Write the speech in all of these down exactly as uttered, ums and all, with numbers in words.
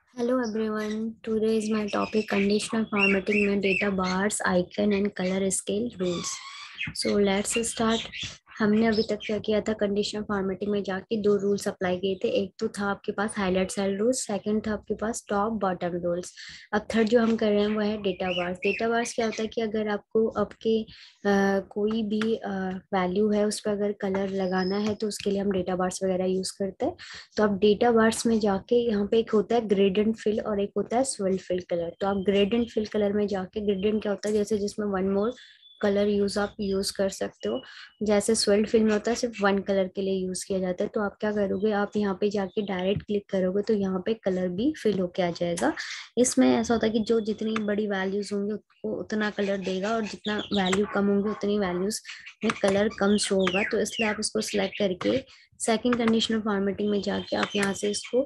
Hello everyone. Today is my topic conditional formatting में data bars, icon and color scale rules. So let's start. हमने अभी तक क्या किया था, कंडीशनल फॉर्मेटिंग में जाके दो रूल्स अप्लाई किए थे. एक तो था आपके पास हाईलाइट सेल रूल्स, सेकंड था आपके पास टॉप बॉटम रूल्स. अब थर्ड जो हम कर रहे हैं वो है डेटा बार्स. डेटा बार्स क्या होता है कि अगर आपको आपके आ, कोई भी वैल्यू है उस पर अगर कलर लगाना है तो उसके लिए हम डेटा बार्स वगैरह यूज करते हैं. तो आप डेटा बार्स में जाके यहाँ पे एक होता है ग्रेडेंट फिल और एक होता है स्वेल्ड फिल कलर. तो आप ग्रेडेंट फिल कलर में जाके, ग्रेडेंट क्या होता है जैसे जिसमें वन मोर कलर यूज आप यूज कर सकते हो. जैसे स्वेल्ड फिल में होता है सिर्फ वन कलर के लिए यूज किया जाता है. तो आप क्या करोगे, आप यहाँ पे जाके डायरेक्ट क्लिक करोगे तो यहाँ पे कलर भी फिल होके आ जाएगा. इसमें ऐसा होता है कि जो जितनी बड़ी वैल्यूज होंगी उसको उतना कलर देगा और जितना वैल्यू कम होंगी उतनी वैल्यूज में कलर कम शो होगा. तो इसलिए आप इसको सिलेक्ट करके सेकंड कंडीशनल फॉर्मेटिंग में जाके आप यहाँ से इसको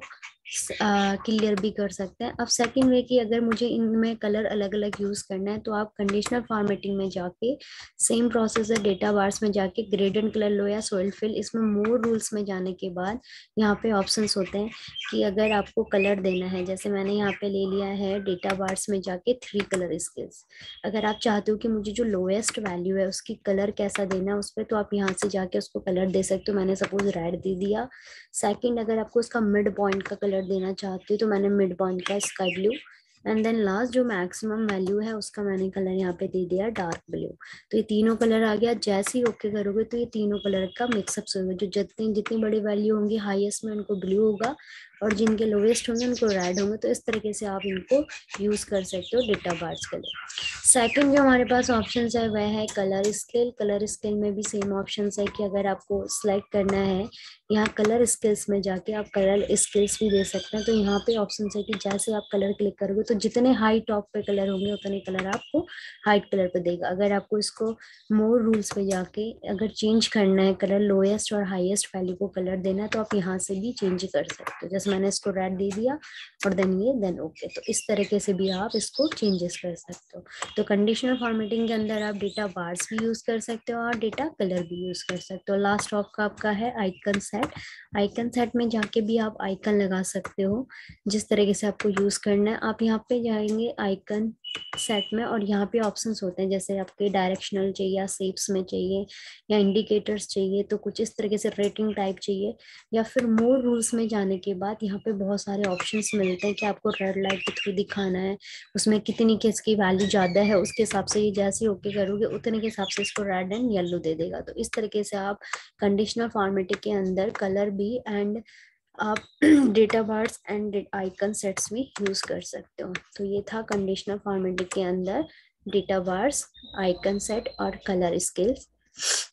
क्लियर भी कर सकते हैं. अब सेकंड वे की अगर मुझे इनमें कलर अलग अलग यूज करना है तो आप कंडीशनल फॉर्मेटिंग में जाके सेम प्रोसेस है, डेटा बार्स में जाके ग्रेडेंट कलर लो या सोइल फिल. इसमें मोर रूल्स में जाने के बाद यहाँ पे ऑप्शंस होते हैं कि अगर आपको कलर देना है, जैसे मैंने यहाँ पे ले लिया है डेटा बार्स में जाके थ्री कलर स्केल्स. अगर आप चाहते हो कि मुझे जो लोएस्ट वैल्यू है उसकी कलर कैसा देना है उस पर, तो आप यहाँ से जाके उसको कलर दे सकते हो. मैंने सपोज रेड दे दिया. सेकंड, अगर आपको उसका मिड पॉइंट का कलर देना चाहती हूँ तो मैंने मिड पॉइंट का sky blue. And then last जो मैक्सिमम वैल्यू है उसका मैंने कलर यहाँ पे दे दिया डार्क ब्लू. तो ये तीनों कलर आ गया. जैसे ही ओके करोगे तो ये तीनों कलर का मिक्सअप होगा. जो जितनी जितनी बड़ी वैल्यू होंगी हाईएस्ट में उनको ब्लू होगा और जिनके लोवेस्ट होंगे उनको रेड होंगे. तो इस तरीके से आप इनको यूज कर सकते हो डेटा बार्स के लिए. सेकंड जो हमारे पास ऑप्शन है वह है कलर स्केल. कलर स्केल में भी सेम ऑप्शन है कि अगर आपको सिलेक्ट करना है यहाँ कलर स्केल्स में जाके आप कलर स्केल्स भी दे सकते हैं. तो यहाँ पे ऑप्शन है कि जैसे आप कलर क्लिक करोगे तो जितने हाई टॉप पे कलर होंगे उतने कलर आपको हाइट कलर पे देगा. अगर आपको इसको मोर रूल्स पे जाके अगर चेंज करना है, कलर लोएस्ट और हाईएस्ट वैल्यू को कलर देना है, तो आप यहाँ से भी चेंज कर सकते हो. जैसे मैंने इसको रेड दे दिया और देन ये देन ओके. तो इस तरीके से भी आप इसको चेंजेस कर सकते हो. तो कंडीशनल फॉर्मेटिंग के अंदर आप डेटा बार्स भी यूज कर सकते हो और डेटा कलर भी यूज कर सकते हो. लास्ट ऑफ का आपका है आइकन सेट. आइकन सेट में जाके भी आप आइकन लगा सकते हो जिस तरीके से आपको यूज करना है. आप यहाँ पे जाएंगे आइकन सेट में और यहाँ पे ऑप्शंस होते हैं जैसे आपके डायरेक्शनल चाहिए या शेप्स में चाहिए या इंडिकेटर्स चाहिए, तो कुछ इस तरीके से रेटिंग टाइप चाहिए, या फिर मोर रूल्स में जाने के बाद यहाँ पे बहुत सारे ऑप्शंस मिलते हैं कि आपको रेड लाइट के थ्रू दिखाना है, उसमें कितनी की इसकी वैल्यू ज्यादा है उसके हिसाब से ये जैसे ओके करोगे उतने के हिसाब से इसको रेड एंड येलो दे देगा. तो इस तरीके से आप कंडीशनल फॉर्मेटिंग के अंदर कलर भी एंड आप data bars and icon sets भी यूज कर सकते हो. तो ये था कंडीशनल फॉर्मेटिंग के अंदर डेटा बार्स, आइकन सेट और कलर स्केल्स.